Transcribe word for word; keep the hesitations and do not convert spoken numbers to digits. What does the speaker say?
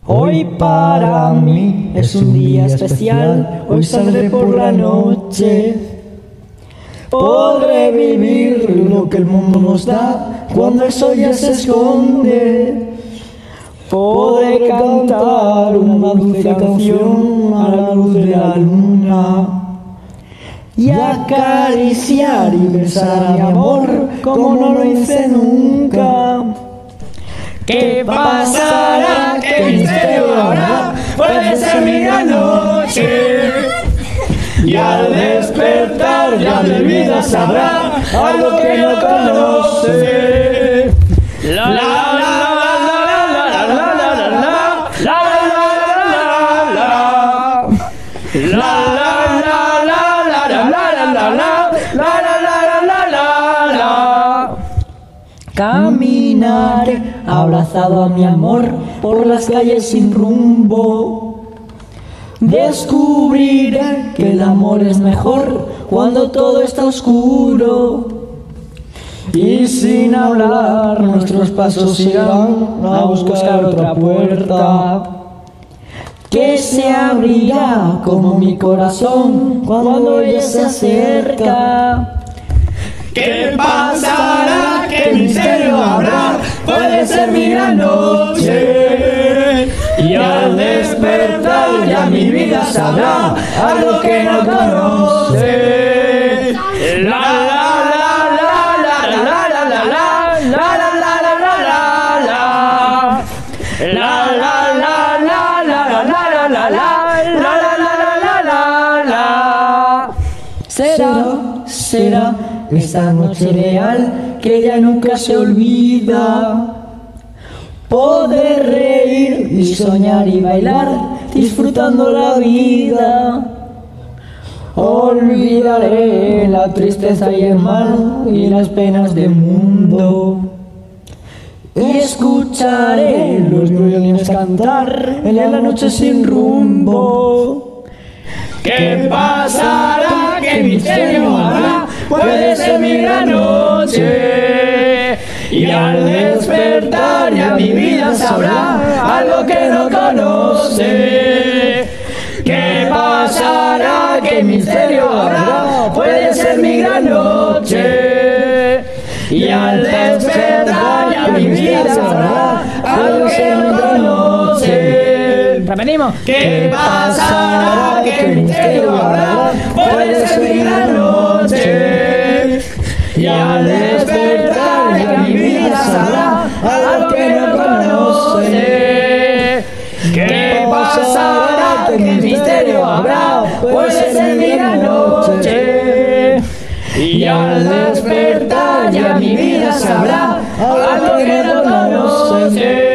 Hoy para mí es un día especial, hoy saldré por la noche. Podré vivir lo que el mundo nos da cuando el sol ya se esconde. Podré cantar una dulce canción a la luz de la luna y acariciar y besar a mi amor como no lo hice nunca. ¿Qué pasará? ¿Qué misterio habrá? Puede ser mi gran noche. Y al despertar ya mi vida sabrá algo que no conoce. La la la la la la la la la la la. Caminaré abrazado a mi amor por las calles sin rumbo. Descubriré que el amor es mejor cuando todo está oscuro. Y sin hablar nuestros pasos irán a buscar otra puerta que se abrirá como mi corazón cuando ella se acerca. ¿Qué pasará? ¿Qué misterio habrá? Puede ser mi gran noche. Y al despertar ya mi vida sabrá algo que no conoce. La la la la la la la la la la la la la la la la la. Será, será esta noche real que ya nunca se olvida. Poder reír y soñar y bailar disfrutando la vida. Olvidaré la tristeza y el mal y las penas del mundo. Y escucharé los violines cantar en la noche sin rumbo. ¿Qué pasará? ¿Qué misterio habrá? Puede ser mi gran noche. Y al despertar ya mi vida sabrá algo que no conoce. ¿Qué pasará? ¿Qué misterio habrá? Puede ser mi gran noche. Y al despertar ya mi vida sabrá algo que no conoce. Repetimos. ¿Qué pasará? ¿Qué misterio habrá? Puede ser mi gran noche. Y al despertar ya mi vida sabrá algo que no conoce. ¿Qué pasará? ¿Qué misterio habrá? Puede ser mi gran noche. Y al despertar ya mi vida sabrá algo que no conoce.